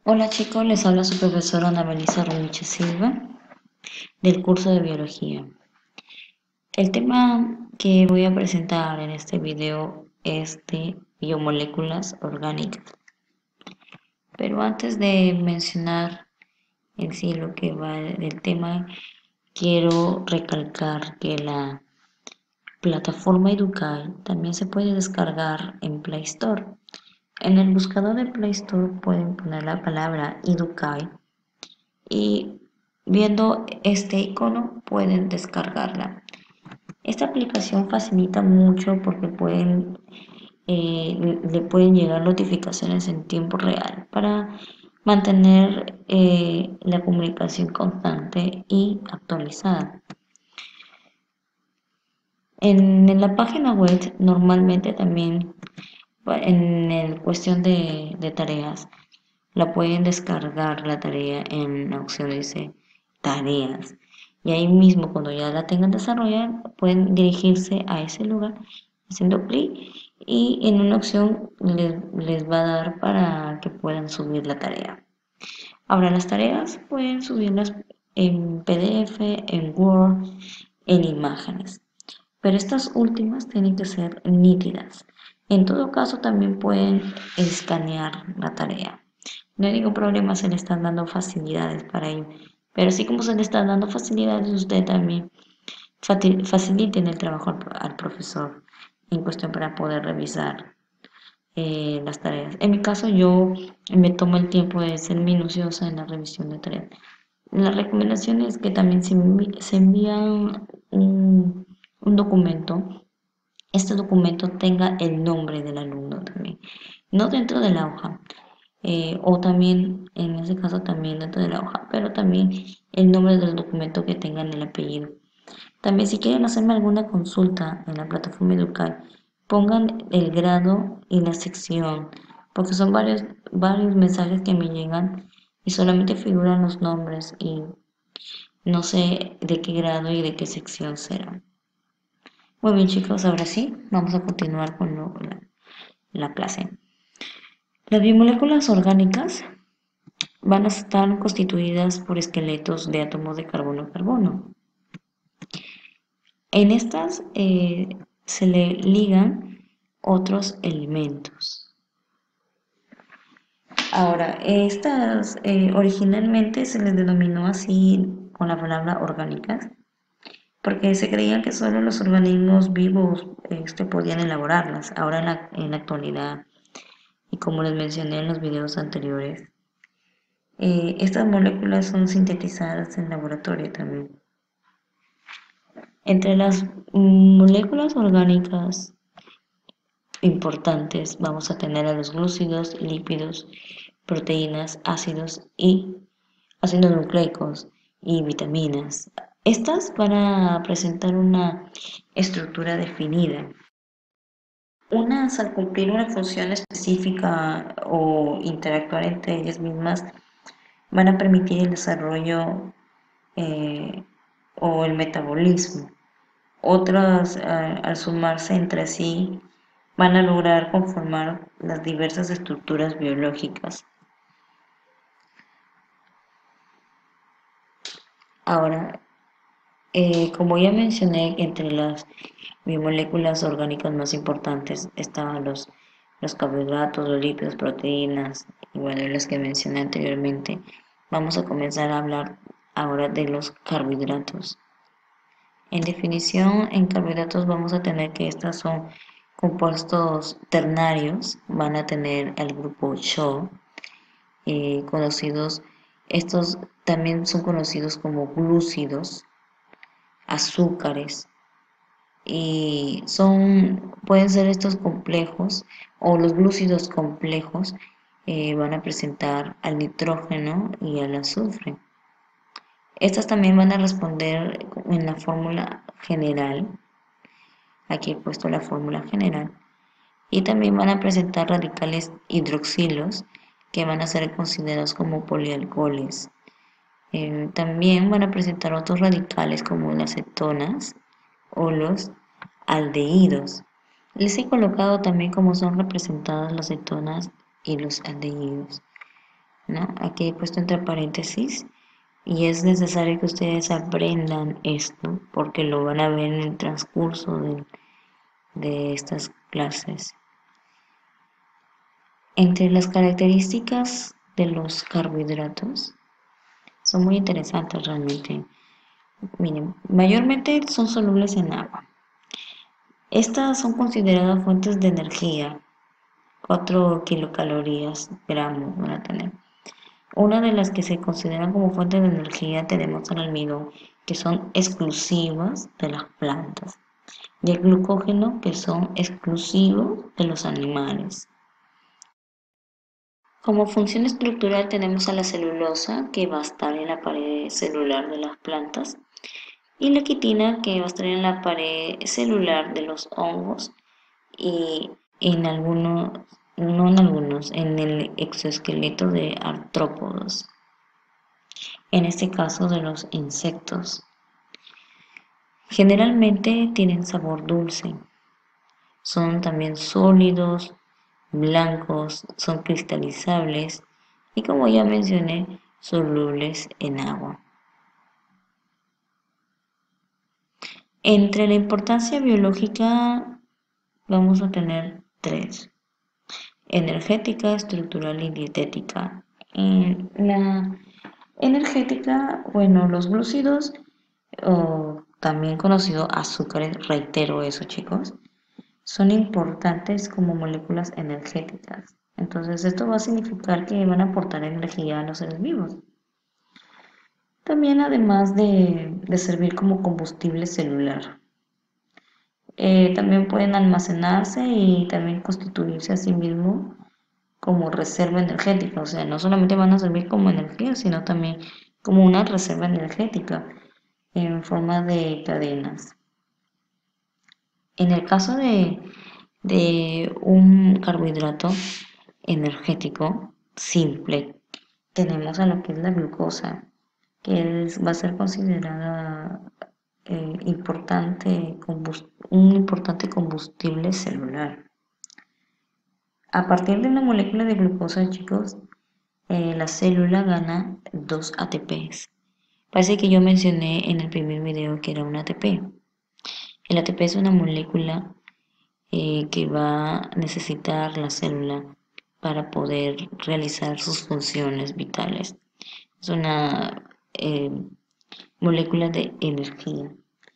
Hola chicos, les habla su profesora Ana Melissa Rumiche Silva del curso de Biología. El tema que voy a presentar en este video es de biomoléculas orgánicas. Pero antes de mencionar en sí lo que va del tema, quiero recalcar que la plataforma Educay también se puede descargar en Play Store. En el buscador de Play Store pueden poner la palabra Educay y viendo este icono pueden descargarla. Esta aplicación facilita mucho porque le pueden llegar notificaciones en tiempo real para mantener la comunicación constante y actualizada. En la página web normalmente también en el cuestión de tareas la pueden descargar la tarea en la opción dice tareas. Y ahí mismo, cuando ya la tengan desarrollada, pueden dirigirse a ese lugar haciendo clic y en una opción les va a dar para que puedan subir la tarea. Ahora, las tareas pueden subirlas en PDF, en Word, en imágenes, pero estas últimas tienen que ser nítidas. En todo caso, también pueden escanear la tarea. No hay ningún problema, se le están dando facilidades para ello. Pero así como se le están dando facilidades, usted también faciliten el trabajo al profesor en cuestión para poder revisar las tareas. En mi caso, yo me tomo el tiempo de ser minuciosa en la revisión de tareas. La recomendación es que también se envía un documento, este documento tenga el nombre del alumno también, no dentro de la hoja, o también, en ese caso también dentro de la hoja, pero también el nombre del documento que tenga en el apellido. También si quieren hacerme alguna consulta en la plataforma Educar, pongan el grado y la sección, porque son varios mensajes que me llegan y solamente figuran los nombres y no sé de qué grado y de qué sección será. Muy bien chicos, ahora sí, vamos a continuar con la clase. Las biomoléculas orgánicas van a estar constituidas por esqueletos de átomos de carbono-carbono. En estas se le ligan otros elementos. Ahora, estas originalmente se les denominó así con la palabra orgánicas, porque se creía que solo los organismos vivos podían elaborarlas. Ahora en la actualidad, y como les mencioné en los videos anteriores, estas moléculas son sintetizadas en laboratorio también. Entre las moléculas orgánicas importantes vamos a tener a los glúcidos, lípidos, proteínas, ácidos nucleicos y vitaminas. Estas van a presentar una estructura definida. Unas al cumplir una función específica o interactuar entre ellas mismas van a permitir el desarrollo eh, o el metabolismo. Otras, al sumarse entre sí, van a lograr conformar las diversas estructuras biológicas. Ahora, como ya mencioné, entre las biomoléculas orgánicas más importantes estaban los carbohidratos, los lípidos, proteínas y bueno, las que mencioné anteriormente. Vamos a comenzar a hablar ahora de los carbohidratos. En definición, en carbohidratos vamos a tener que estos son compuestos ternarios, van a tener el grupo CHO, conocidos, estos también son conocidos como glúcidos, azúcares, y pueden ser estos complejos o los glúcidos complejos van a presentar al nitrógeno y al azufre. Estas también van a responder en la fórmula general. Aquí he puesto la fórmula general. Y también van a presentar radicales hidroxilos que van a ser considerados como polialcoholes. También van a presentar otros radicales como las cetonas o los aldehídos. Les he colocado también cómo son representadas las cetonas y los aldehídos. ¿no? Aquí he puesto entre paréntesis y es necesario que ustedes aprendan esto porque lo van a ver en el transcurso de estas clases. Entre las características de los carbohidratos son muy interesantes realmente. Miren, mayormente son solubles en agua. Estas son consideradas fuentes de energía. 4 kilocalorías gramos van a tener. Una de las que se consideran como fuente de energía tenemos el almidón, que son exclusivas de las plantas, y el glucógeno, que son exclusivos de los animales. Como función estructural tenemos a la celulosa, que va a estar en la pared celular de las plantas, y la quitina, que va a estar en la pared celular de los hongos y en algunos, no en algunos, en el exoesqueleto de artrópodos, en este caso de los insectos. Generalmente tienen sabor dulce, son también sólidos, blancos, son cristalizables y, como ya mencioné, solubles en agua. Entre la importancia biológica vamos a tener tres: energética, estructural y dietética. En la energética, bueno, los glúcidos, o también conocidos azúcares, reitero eso, chicos, son importantes como moléculas energéticas. Entonces, esto va a significar que van a aportar energía a los seres vivos. También, además de servir como combustible celular. También pueden almacenarse y también constituirse a sí mismo como reserva energética. O sea, no solamente van a servir como energía, sino también como una reserva energética en forma de cadenas. En el caso de un carbohidrato energético simple, tenemos a lo que es la glucosa, que va a ser considerada un importante combustible celular. A partir de una molécula de glucosa, chicos, la célula gana 2 ATPs. Parece que yo mencioné en el primer video que era un ATP. El ATP es una molécula que va a necesitar la célula para poder realizar sus funciones vitales. Es una molécula de energía.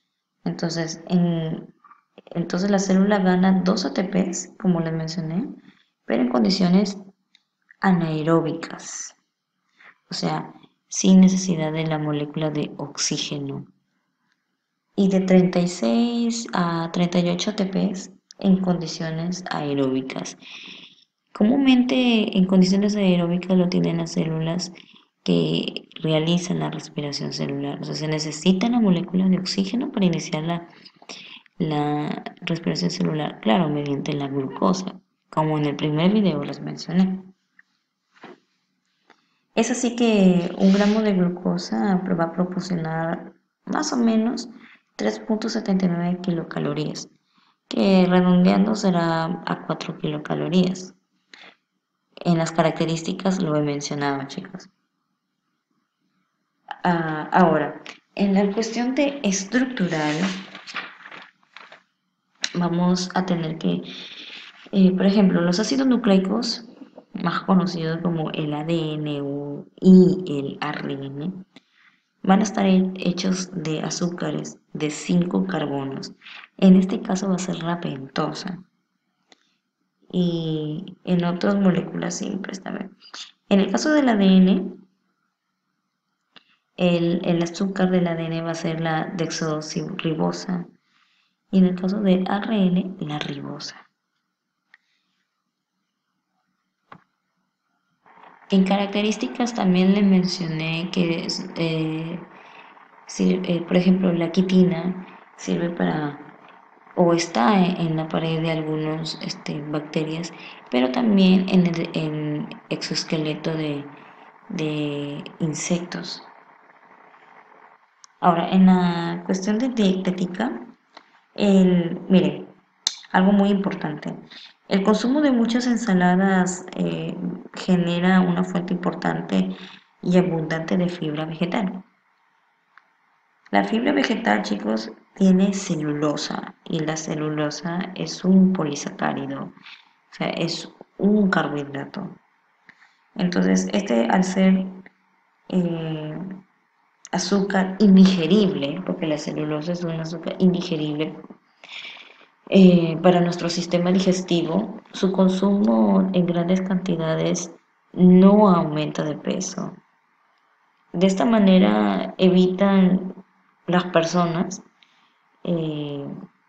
Entonces la célula gana 2 ATPs, como les mencioné, pero en condiciones anaeróbicas, o sea, sin necesidad de la molécula de oxígeno. Y de 36 a 38 ATPs en condiciones aeróbicas. Comúnmente en condiciones aeróbicas lo tienen las células que realizan la respiración celular. O sea, se necesita la molécula de oxígeno para iniciar la respiración celular, claro, mediante la glucosa, como en el primer video les mencioné. Es así que un gramo de glucosa va a proporcionar más o menos 3.79 kilocalorías, que redondeando será a 4 kilocalorías. En las características lo he mencionado, chicos. Ahora, en la cuestión de estructural, vamos a tener que, por ejemplo, los ácidos nucleicos, más conocidos como el ADN y el ARN, van a estar hechos de azúcares de 5 carbonos. En este caso va a ser la pentosa. Y en otras moléculas simples también. En el caso del ADN, el azúcar del ADN va a ser la desoxirribosa. Y en el caso del ARN, la ribosa. En características también le mencioné que, por ejemplo, la quitina sirve para, o está en la pared de algunas bacterias, pero también en el exoesqueleto de insectos. Ahora, en la cuestión de dietética, miren, algo muy importante. El consumo de muchas ensaladas genera una fuente importante y abundante de fibra vegetal. La fibra vegetal, chicos, tiene celulosa y la celulosa es un polisacárido, o sea, es un carbohidrato. Entonces, este al ser eh, azúcar indigerible, porque la celulosa es un azúcar indigerible para nuestro sistema digestivo, su consumo en grandes cantidades no aumenta de peso. De esta manera evitan las personas eh,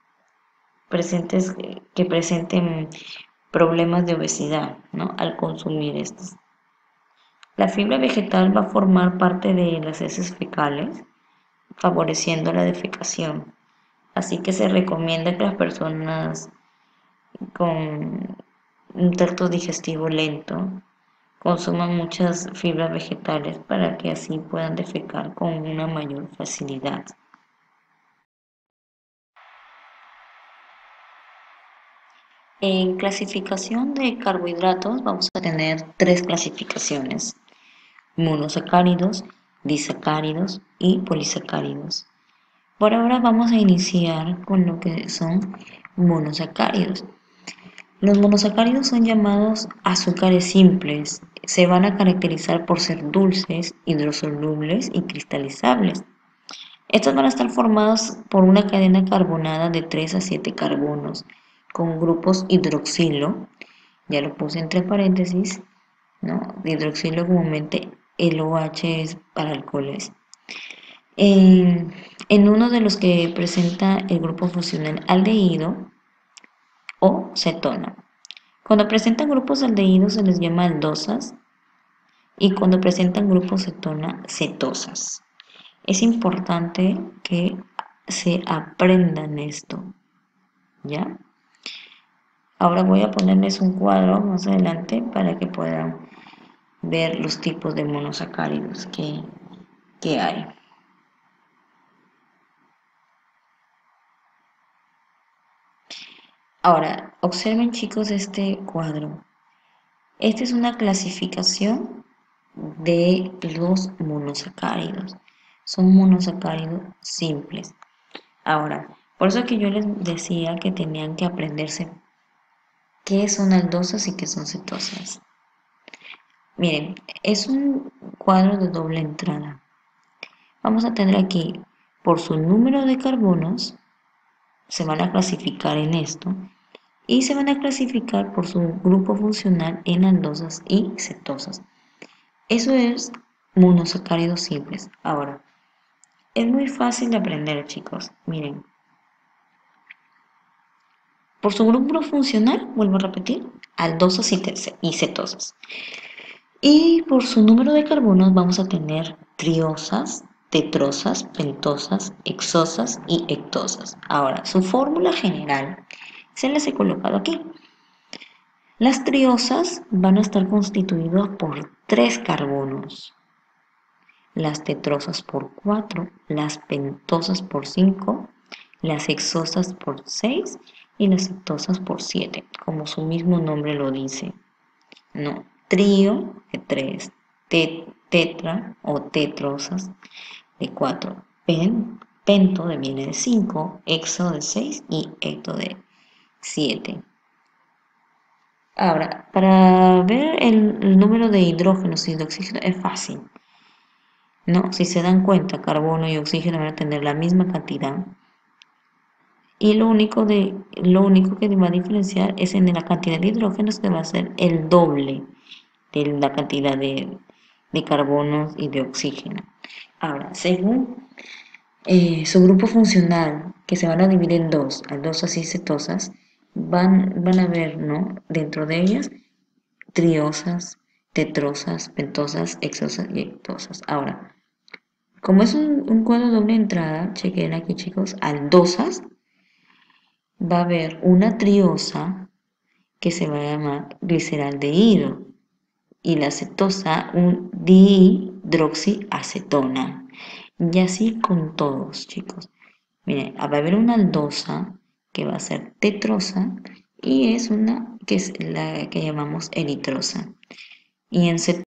que presenten problemas de obesidad, ¿no? Al consumir estas. La fibra vegetal va a formar parte de las heces fecales, favoreciendo la defecación. Así que se recomienda que las personas con un tracto digestivo lento consuman muchas fibras vegetales para que así puedan defecar con una mayor facilidad. En clasificación de carbohidratos vamos a tener tres clasificaciones: monosacáridos, disacáridos y polisacáridos. Por ahora vamos a iniciar con lo que son monosacáridos. Los monosacáridos son llamados azúcares simples. Se van a caracterizar por ser dulces, hidrosolubles y cristalizables. Estos van a estar formados por una cadena carbonada de 3 a 7 carbonos con grupos hidroxilo, ya lo puse entre paréntesis, ¿no? De hidroxilo comúnmente el OH es para alcoholes. En uno de los que presenta el grupo funcional aldehído o cetona. Cuando presentan grupos aldehídos se les llama aldosas y cuando presentan grupos cetona, cetosas. Es importante que se aprendan esto, ¿ya? Ahora voy a ponerles un cuadro más adelante para que puedan ver los tipos de monosacáridos que hay. Ahora, observen chicos este cuadro. Esta es una clasificación de los monosacáridos. Son monosacáridos simples. Ahora, por eso que yo les decía que tenían que aprenderse qué son aldosas y qué son cetosas. Miren, es un cuadro de doble entrada. Vamos a tener aquí, por su número de carbonos, se van a clasificar en esto, y se van a clasificar por su grupo funcional en aldosas y cetosas. Eso es monosacáridos simples. Ahora, es muy fácil de aprender, chicos. Miren, por su grupo funcional, vuelvo a repetir, aldosas y cetosas. Y por su número de carbonos vamos a tener triosas, tetrosas, pentosas, hexosas y hectosas. Ahora, su fórmula general se las he colocado aquí. Las triosas van a estar constituidas por 3 carbonos, las tetrosas por 4, las pentosas por 5, las hexosas por 6 y las hectosas por 7, como su mismo nombre lo dice. No, trío de 3, tetra o tetrosas de 4, pento viene de 5, hexo de 6 y hecto de 7. Ahora, para ver el número de hidrógenos y de oxígeno es fácil, ¿no? Si se dan cuenta, carbono y oxígeno van a tener la misma cantidad. Y lo único que va a diferenciar es en la cantidad de hidrógenos, que va a ser el doble de la cantidad de carbonos y de oxígeno. Ahora, según su grupo funcional, que se van a dividir en dos, aldosas y cetosas, van a ver, ¿no? Dentro de ellas, triosas, tetrosas, pentosas, hexosas y hectosas. Ahora, como es un cuadro doble entrada, chequen aquí chicos, aldosas, va a haber una triosa que se va a llamar gliceraldehído y la cetosa un dihidroxiacetona. Y así con todos, chicos. Miren, va a haber una aldosa que va a ser tetrosa y es una que es la que llamamos eritrosa. Y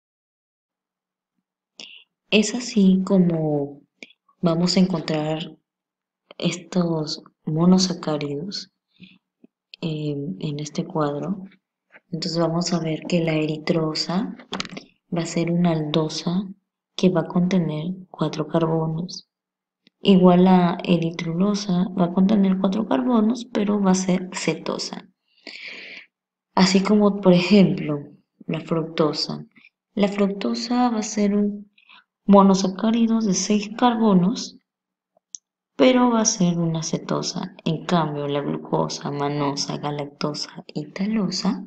es así como vamos a encontrar estos monosacáridos en este cuadro. Entonces vamos a ver que la eritrosa va a ser una aldosa que va a contener 4 carbonos. Igual la eritrulosa va a contener 4 carbonos, pero va a ser cetosa. Así como, por ejemplo, la fructosa. La fructosa va a ser un monosacárido de 6 carbonos, pero va a ser una cetosa. En cambio, la glucosa, manosa, galactosa y talosa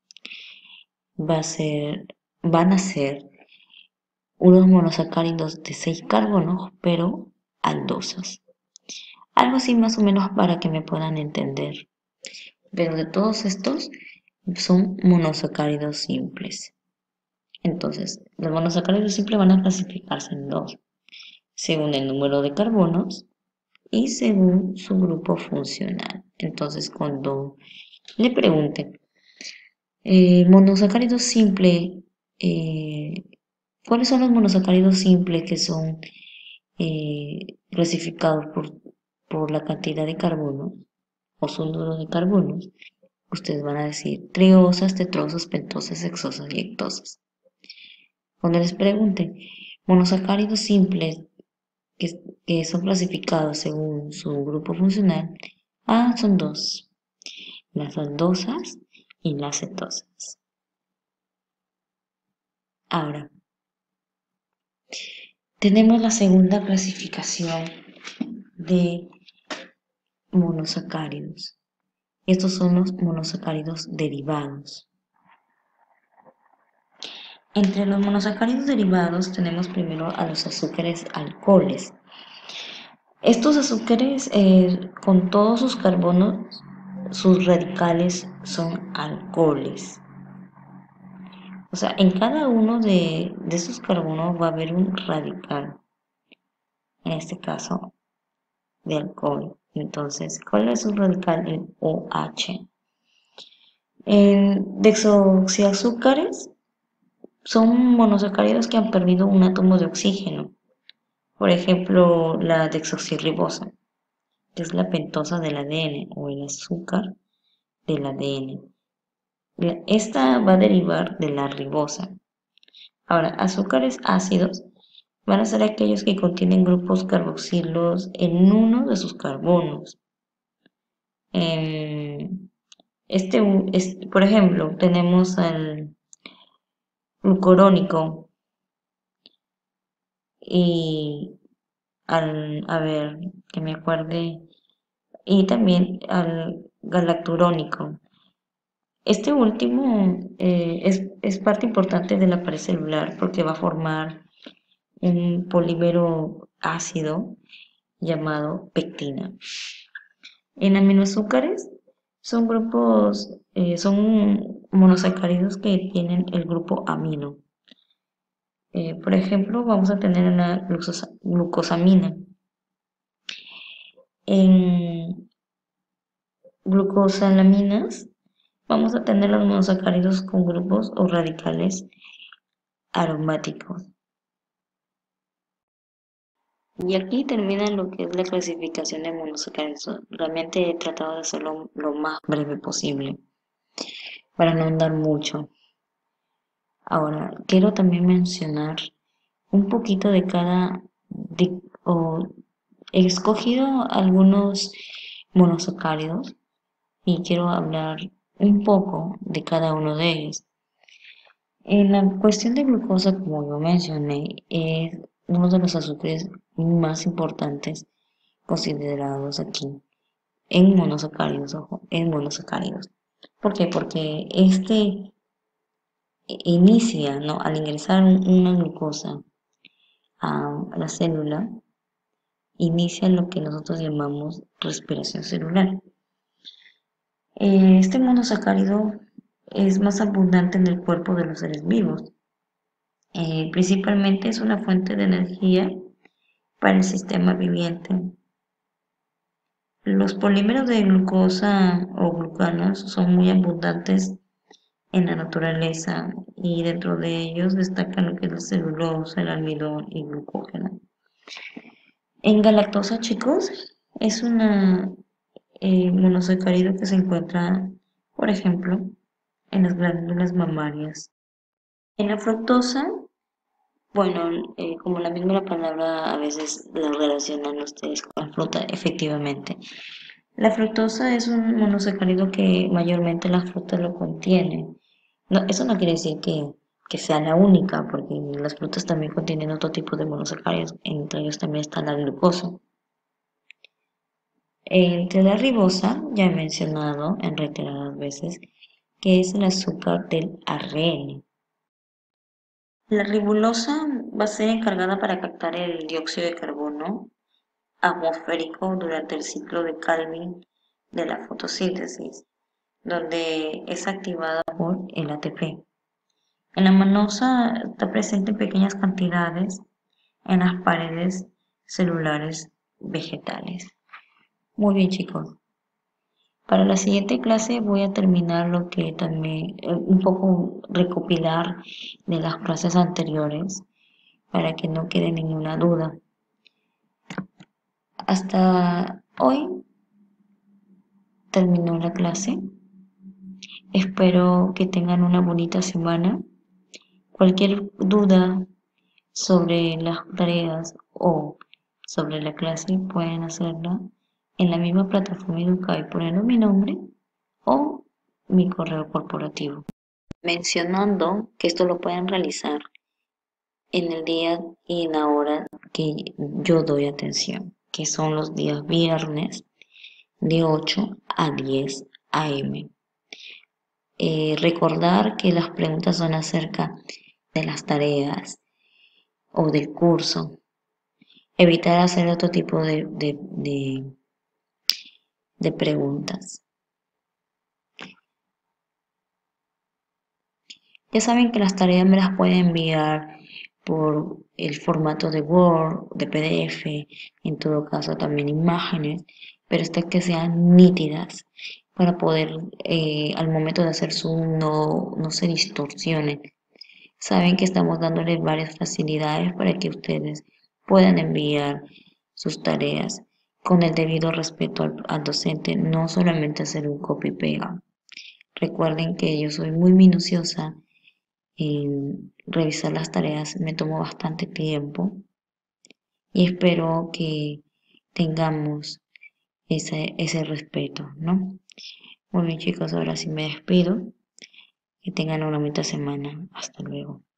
van a ser unos monosacáridos de 6 carbonos, pero aldosas. Algo así más o menos para que me puedan entender. Pero de todos estos son monosacáridos simples. Entonces, los monosacáridos simples van a clasificarse en dos, según el número de carbonos y según su grupo funcional. Entonces, cuando le pregunten, monosacáridos simple, ¿cuáles son los monosacáridos simples que son clasificados por la cantidad de carbonos o su número de carbonos? Ustedes van a decir triosas, tetrosas, pentosas, hexosas y hectosas. Cuando les pregunten monosacáridos simples que son clasificados según su grupo funcional, son dos, las aldosas y las cetosas. Ahora, tenemos la segunda clasificación de monosacáridos. Estos son los monosacáridos derivados. Entre los monosacáridos derivados tenemos primero a los azúcares alcoholes. Estos azúcares con todos sus carbonos, sus radicales son alcoholes. O sea, en cada uno de esos carbonos va a haber un radical, en este caso de alcohol. Entonces, ¿cuál es su radical? El OH. En desoxiazúcares son monosacáridos que han perdido un átomo de oxígeno. Por ejemplo, la desoxirribosa, que es la pentosa del ADN o el azúcar del ADN. Esta va a derivar de la ribosa. Ahora, azúcares ácidos van a ser aquellos que contienen grupos carboxilos en uno de sus carbonos. Por ejemplo, tenemos al glucurónico y a ver, que me acuerde, y también al galacturónico. Este último es parte importante de la pared celular porque va a formar un polímero ácido llamado pectina. En aminoazúcares son monosacáridos que tienen el grupo amino. Por ejemplo, vamos a tener una glucosamina. En glucosalaminas vamos a tener los monosacáridos con grupos o radicales aromáticos. Y aquí termina lo que es la clasificación de monosacáridos. Realmente he tratado de hacerlo lo más breve posible para no andar mucho. Ahora, quiero también mencionar un poquito de he escogido algunos monosacáridos y quiero hablar un poco de cada uno de ellos. En la cuestión de glucosa, como yo mencioné, es uno de los azúcares más importantes considerados aquí en monosacáridos, ojo, en monosacáridos. ¿Por qué? Porque inicia, ¿no? Al ingresar una glucosa a la célula, inicia lo que nosotros llamamos respiración celular. Este monosacárido es más abundante en el cuerpo de los seres vivos. Principalmente es una fuente de energía para el sistema viviente. Los polímeros de glucosa o glucanos son muy abundantes en la naturaleza y dentro de ellos destacan lo que es la celulosa, el almidón y glucógeno. En galactosa, chicos, es una monosacárido que se encuentra, por ejemplo, en las glándulas mamarias. En la fructosa, bueno, como la misma palabra a veces la relacionan ustedes con la fruta, efectivamente. La fructosa es un monosacárido que mayormente las frutas lo contienen. No, eso no quiere decir que sea la única, porque las frutas también contienen otro tipo de monosacáridos, entre ellos también está la glucosa. Entre la ribosa, ya he mencionado en reiteradas veces, que es el azúcar del ARN. La ribulosa va a ser encargada para captar el dióxido de carbono atmosférico durante el ciclo de Calvin de la fotosíntesis, donde es activada por el ATP. En la manosa está presente en pequeñas cantidades en las paredes celulares vegetales. Muy bien, chicos. Para la siguiente clase voy a terminar lo que también, un poco recopilar de las clases anteriores para que no quede ninguna duda. Hasta hoy terminó la clase. Espero que tengan una bonita semana. Cualquier duda sobre las tareas o sobre la clase pueden hacerla en la misma plataforma Educay poniendo mi nombre o mi correo corporativo, mencionando que esto lo pueden realizar en el día y en la hora que yo doy atención, que son los días viernes de 8 a 10 a.m. Recordar que las preguntas son acerca de las tareas o del curso. Evitar hacer otro tipo de preguntas. Ya saben que las tareas me las pueden enviar por el formato de Word, de PDF, en todo caso también imágenes, pero estas que sean nítidas para poder al momento de hacer Zoom no se distorsionen. Saben que estamos dándoles varias facilidades para que ustedes puedan enviar sus tareas con el debido respeto al docente, no solamente hacer un copy-pega. Recuerden que yo soy muy minuciosa en revisar las tareas, me tomo bastante tiempo y espero que tengamos ese respeto, ¿no? Muy bien, chicos, ahora sí me despido. Que tengan una bonita semana. Hasta luego.